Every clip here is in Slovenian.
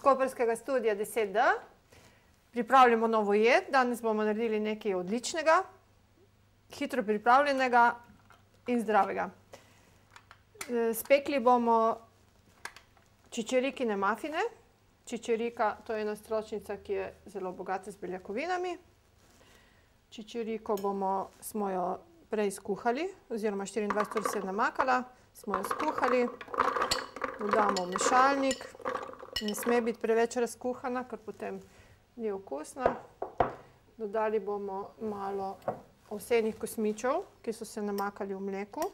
Koprskega studia 10D. Pripravljamo novo jed. Danes bomo naredili nekaj odličnega, hitro pripravljenega in zdravega. Spekli bomo čičerikine mafine. Čičerika, to je ena stročnica, ki je zelo bogata z beljakovinami. Čičeriko smo jo prej skuhali, oziroma 24 ur se je namakala, smo jo skuhali, dodamo v mešalnik. Ne sme biti preveč razkuhana, ker potem ni okusna. Dodali bomo malo ovsenih kosmičev, ki so se namakali v mleku.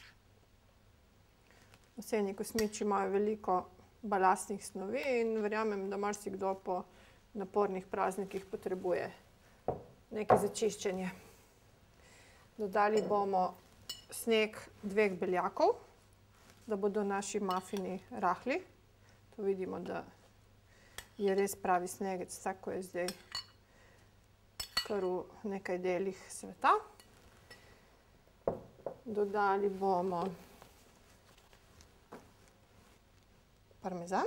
Ovseni kosmiči imajo veliko balastnih snovi in verjamem, da marsikdo po napornih praznikih potrebuje nekaj za čiščenje. Dodali bomo sneg 2 beljakov, da bodo naši mafini rahli. Tu vidimo, da je res pravi snegec, tako je zdaj kar v nekaj delih sveta. Dodali bomo parmezan.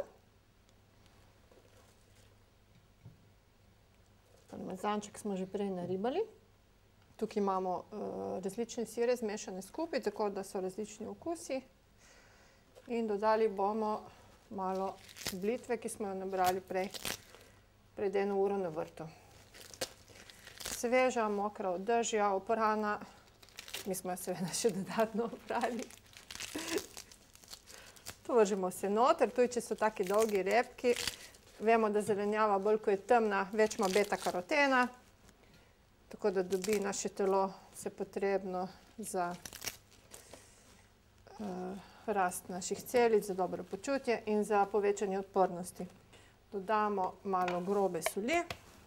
Parmezanček smo že prej naribali. Tukaj imamo različne sire zmešane skupaj, tako da so različni okusi. In dodali bomo malo blitve, ki smo jo nabrali pred 1 uro na vrtu. Sveža, mokra od dežja, oprana. Mi smo jo seveda še dodatno oprali. To vržemo se noter, tudi če so taki dolgi repki. Vemo, da zelenjava bolj, ko je temna, več ima beta-karotena, tako da dobi naše telo vse potrebno za rast naših celic, za dobro počutje in za povečanje odpornosti. Dodamo malo grobe soli.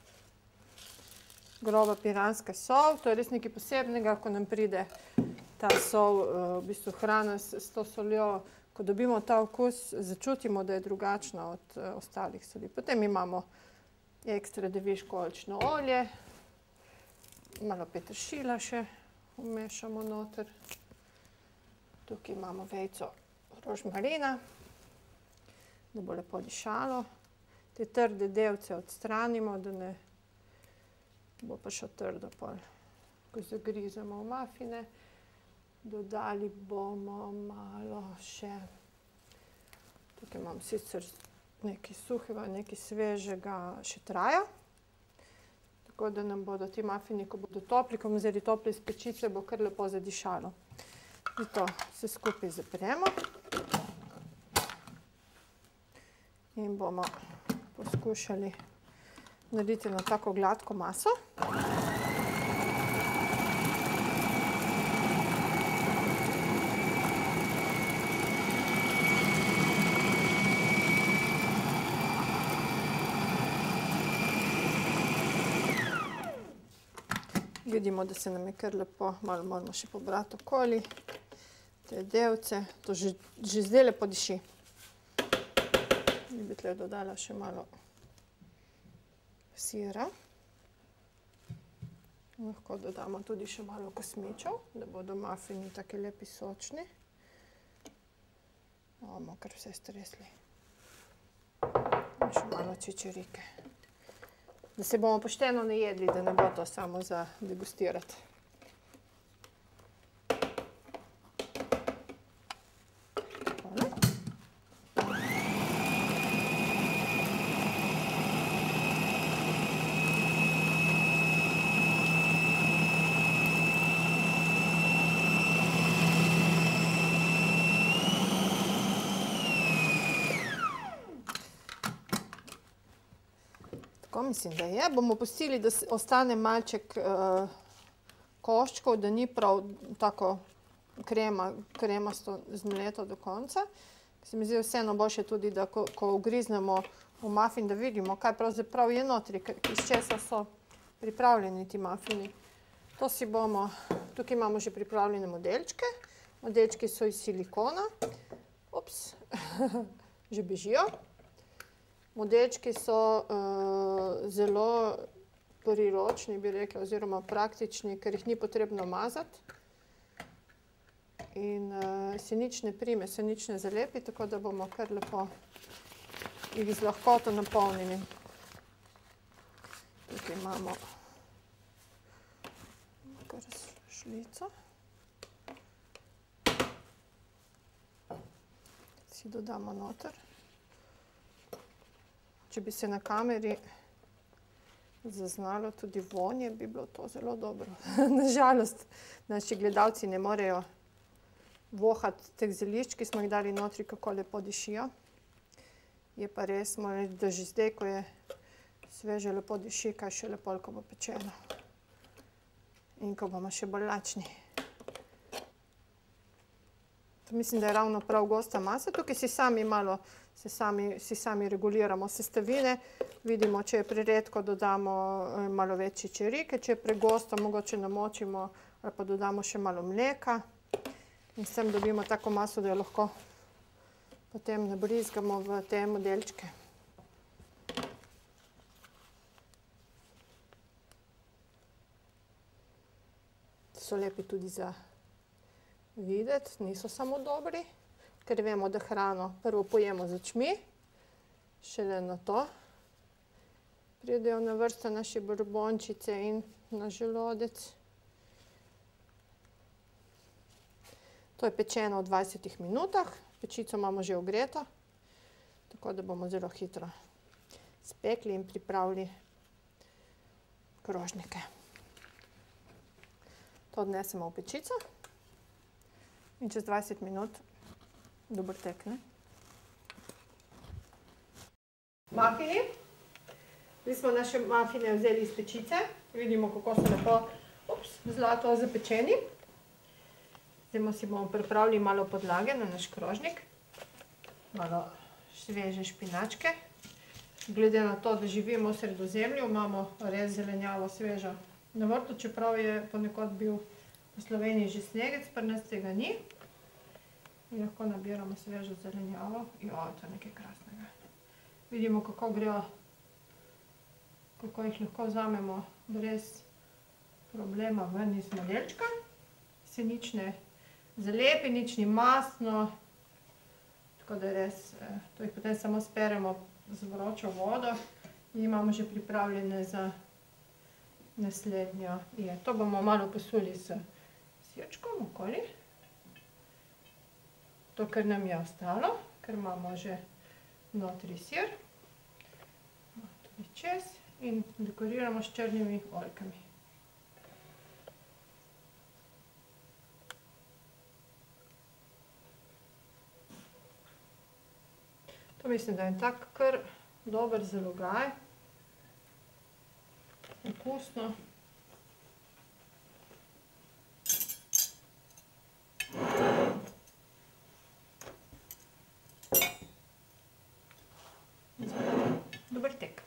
Groba piranska sol, to je res nekaj posebnega, ko nam pride ta sol, v bistvu hrana s to soljo. Ko dobimo ta okus, začutimo, da je drugačna od ostalih soli. Potem imamo ekstra deviško oljčno olje, malo peteršilja še vmešamo noter. Tukaj imamo vejico rožmarina, da bo lepo dišalo. Te trde delce odstranimo, da ne bo pa še trdo pol, ko zagrizemo v mafine. Dodali bomo malo še, tukaj imam sicer nekaj suhega, nekaj svežega šetraja, tako da nam bodo ti mafini, ko bodo topli, ko bomo vzeli topli iz pečice, bo kar lepo zadišalo. To vse skupaj zapremo in bomo poskušali narediti eno tako gladko maso. Vidimo, da se nam je kar lepo, malo moramo še pobrati okoli te delce. To že zdaj lepo diši. Bi tukaj dodala še malo sira. Lahko dodamo tudi še malo kosmičev, da bodo mafini taki lepi sočni. Bomo kar vse stresli. In še malo čičerike. Da se bomo pošteno najedli, da ne bo to samo za degustirati. Tako mislim, da je. Bomo pustili, da ostane malček koščkov, da ni prav tako kremasto zmleto do konca. Se mi zdi vseeno boljše tudi, da ko ugriznemo v mafin, da vidimo, kaj pravzaprav je notri, iz česa so pripravljeni ti mafini. To si bomo, tukaj imamo že pripravljene modelčke. Modelčki so iz silikona. Ups, že bežijo. Modelčki so zelo priročni, bi rekel, oziroma praktični, ker jih ni potrebno mazati. In se nič ne prime, se nič ne zalepi, tako da bomo kar lepo jih z lahkoto napolnili. Tukaj imamo šlico. Si dodamo noter. Če bi se na kameri zaznalo tudi vonje, bi bilo to zelo dobro. Nažalost, naši gledalci ne morejo vohati teh zelišč, ki smo jih dali notri, kako lepo dišijo. Je pa res, moram reči, da že zdaj, ko je sveže, lepo diši, kaj še lepo, ko bo pečeno. In ko bomo še bolj lačni. Mislim, da je ravno prav gosta masa. Tukaj si sami reguliramo sestavine. Vidimo, če je preredko, dodamo malo večje čerike. Če je pregosto, mogoče namočimo ali pa dodamo še malo mleka. In s tem dobimo tako maso, da jo lahko potem nabrizgamo v te modelčke. So lepi tudi za videti, niso samo dobri, ker vemo, da hrano prvo pojemo z očmi, šele na to pridejo na vrsto naše brbončice in na želodec. To je pečeno v 20 minutah, pečico imamo že ogreto, tako da bomo zelo hitro spekli in pripravili krožnike. To odnesemo v pečico in čez 20 minut dober tek, ne? Mafini. Zdaj smo naše mafine vzeli iz pečice. Vidimo, kako so lepo zlato zapečeni. Zdaj si bomo pripravili malo podlage na naš krožnik. Malo sveže špinačke. Glede na to, da živimo v Sredozemlju, imamo res zelenjavo svežo na vrtu, čeprav je ponekod bil v Sloveniji že snegec, pri nas tega ni. In lahko nabiramo svežo zelenjavo. Jo, to je nekaj krasnega. Vidimo, kako grejo, kako jih lahko vzamemo brez problema ven iz modelčka. Se nič ne zalepi, nič ni mastno. Tako da res, to jih potem samo speremo z vročo vodo in imamo že pripravljene za naslednjo jed. To bomo malo posuli s sirčkom okoli. To, kar nam je ostalo, ker imamo že notri sir. Tudi čez in dekoriramo s črnimi oljkami. To mislim, da je tak kar dober zalogaj. Okusno. Dober tek.